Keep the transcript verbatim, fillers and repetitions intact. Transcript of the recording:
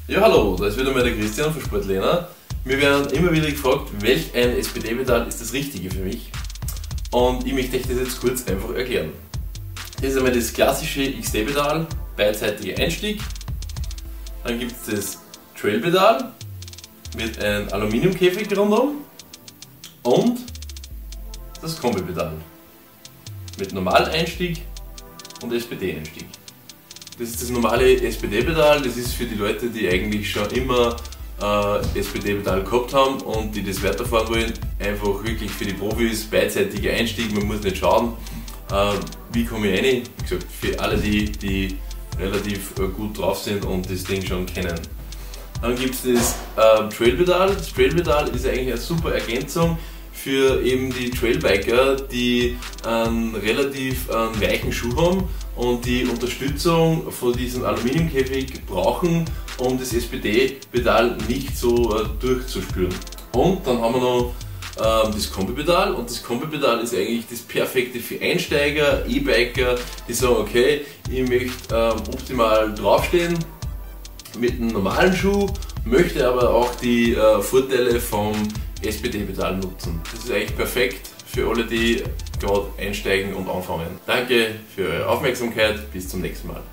Ja, hallo, da ist wieder mal der Christian von Sportlehner. Wir werden immer wieder gefragt, welch ein S P D-Pedal ist das Richtige für mich. Und ich möchte euch das jetzt kurz einfach erklären. Das ist einmal das klassische X D-Pedal, beidseitiger Einstieg. Dann gibt es das Trail-Pedal mit einem Aluminiumkäfig rundum und das Kombi-Pedal mit Normaleinstieg und S P D-Einstieg. Das ist das normale S P D-Pedal, das ist für die Leute, die eigentlich schon immer äh, S P D-Pedal gehabt haben und die das weiterfahren wollen. Einfach wirklich für die Profis, beidseitiger Einstieg, man muss nicht schauen, äh, wie komme ich rein. Wie gesagt, für alle die, die relativ äh, gut drauf sind und das Ding schon kennen. Dann gibt es das äh, Trail-Pedal. Das Trail-Pedal ist eigentlich eine super Ergänzung für eben die Trailbiker, die einen relativ äh, weichen Schuh haben und die Unterstützung von diesem Aluminiumkäfig brauchen, um das S P D-Pedal nicht so äh, durchzuspüren. Und dann haben wir noch äh, das Kombi-Pedal, und das Kombi-Pedal ist eigentlich das Perfekte für Einsteiger, E-Biker, die sagen, okay, ich möchte äh, optimal draufstehen mit einem normalen Schuh, möchte aber auch die äh, Vorteile vom S P D-Pedal nutzen. Das ist eigentlich perfekt für alle, die gerade einsteigen und anfangen. Danke für eure Aufmerksamkeit, bis zum nächsten Mal.